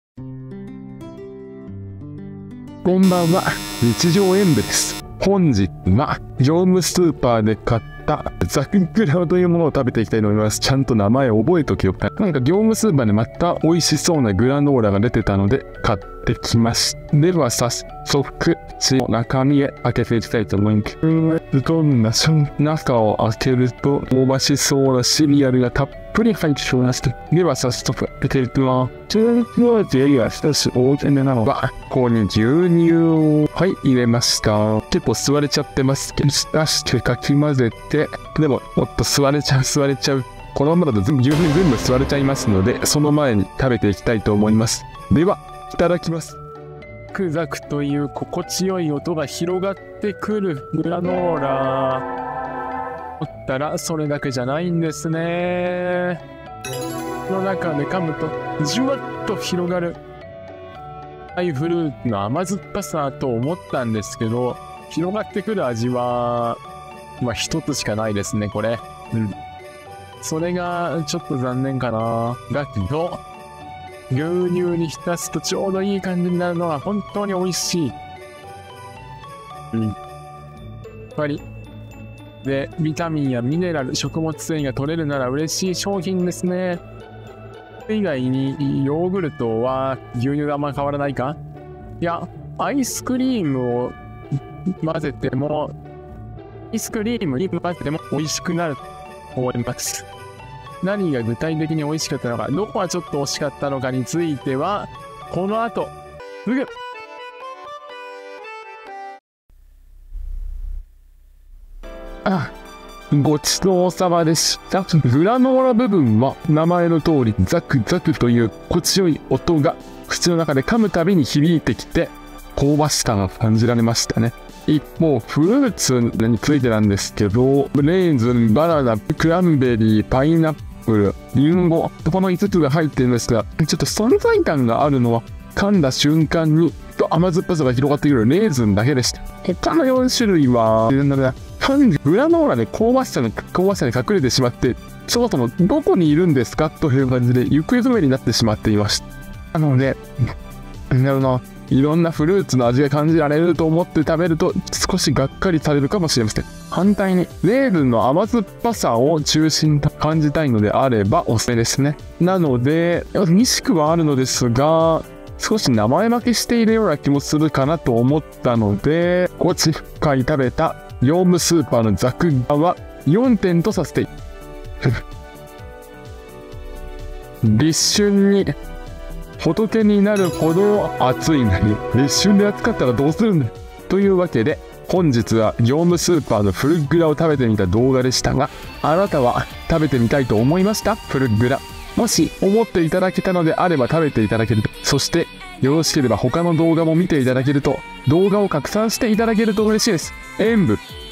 こんばんは、日常演舞です。本日は業務スーパーで買ったザクグラというものを食べていきたいと思います。ちゃんと名前覚えときようか。なんか業務スーパーでまた美味しそうなグラノーラが出てたので買ってきました。では早速、中身へ開けていきたいと思います。どんな中を開けると香ばしそうなシリアルがたっぷり入っておりました。では早速開けていきます。ここに牛乳を入れました。結構吸われちゃってますけど、出してかき混ぜて、でももっと吸われちゃう。このままだと牛乳全部吸われちゃいますので、その前に食べていきたいと思います。では、いただきます。ザクザクという心地よい音が広がってくるグラノーラ。思ったらそれだけじゃないんですね。の中で噛むとじゅわっと広がるフルーツの甘酸っぱさと思ったんですけど、広がってくる味は一つしかないですね、これ。それがちょっと残念かな。だけど牛乳に浸すとちょうどいい感じになるのは本当に美味しい。やっぱりで、ビタミンやミネラル、食物繊維が取れるなら嬉しい商品ですね。それ以外にヨーグルトは牛乳があんま変わらないか？いや、アイスクリームを混ぜても、アイスクリームに混ぜても美味しくなると思います。何が具体的に美味しかったのか、どこがちょっと惜しかったのかについては、この後、すぐごちそうさまでした。グラノーラ部分は名前の通りザクザクという心地よい音が口の中で噛むたびに響いてきて香ばしさが感じられましたね。一方、フルーツについてなんですけど、レーズン、バナナ、クランベリー、パイナップル、リンゴ、この5つが入っているんですが、ちょっと存在感があるのは噛んだ瞬間に甘酸っぱさが広がってくるレーズンだけでした。他の4種類はグラノーラで香ばしさに隠れてしまって、そもそもどこにいるんですかという感じで行方不明になってしまっていました。なので、いろんなフルーツの味が感じられると思って食べると少しがっかりされるかもしれません。反対にレーズンの甘酸っぱさを中心に感じたいのであればおすすめですね。なので、2種はあるのですが、少し名前負けしているような気もするかなと思ったので、今回食べた業務スーパーのザクガは4点とさせて立春に仏になるほど暑いのに立春で暑かったらどうするんだというわけで、本日は業務スーパーのフルグラを食べてみた動画でしたが、あなたは食べてみたいと思いました？フルグラ。もし思っていただけたのであれば食べていただけると、そしてよろしければ他の動画も見ていただけると、動画を拡散していただけると嬉しいです。演舞